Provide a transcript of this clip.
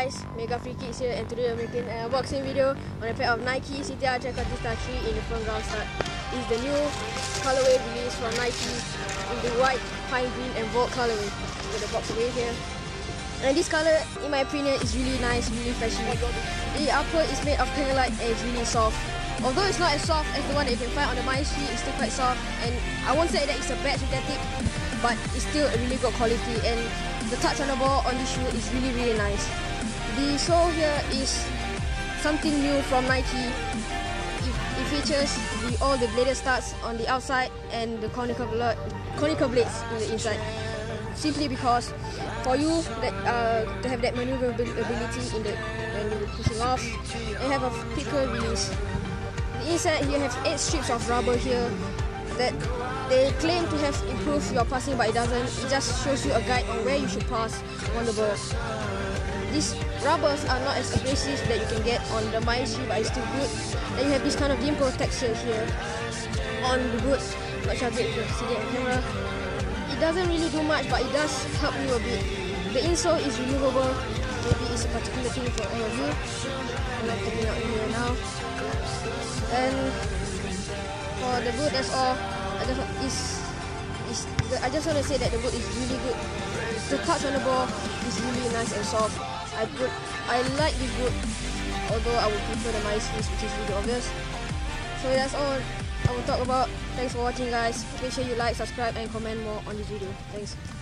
guys, Mega Free Kicks here, and today I'm making an unboxing video on a pair of Nike CTR Trackartista 3 in the front ground start. This is the new colorway release from Nike in the white, pine green and gold colorway. Put the box away here. And this color, in my opinion, is really nice, really flashy. The upper is made of Pengalite and it's really soft. Although it's not as soft as the one that you can find on the MyStreet, it's still quite soft. And I won't say that it's a bad synthetic, but it's still a really good quality. And the touch on the ball on this shoe is really nice. The sole here is something new from Nike. It features all the bladed studs on the outside and the conical blades in the inside. Simply because for you to have that maneuverability in the when you're pushing off, and have a quicker release. The inside here has 8 strips of rubber here that they claim to have improved your passing, but it doesn't. It just shows you a guide on where you should pass on the ball. These rubbers are not as abrasive that you can get on the MyStreet, but it's still good. Then you have this kind of dimple texture here on the boot. Not sure if you can see it on camera. It doesn't really do much, but it does help you a bit. The insole is removable. Maybe it's a particular thing for all of you. I'm not taking out here now. And for the boot, that's all. I just want to say that the boot is really good. The touch on the ball is really nice and soft. I like this boot, although I would prefer the MyStreet, which is really obvious. So that's all I will talk about. Thanks for watching, guys. Make sure you like, subscribe and comment more on this video. Thanks.